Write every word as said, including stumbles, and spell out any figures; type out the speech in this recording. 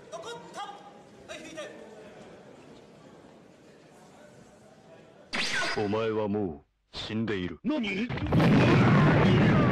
残った。はい引いて。 お前はもう死んでいる。 何？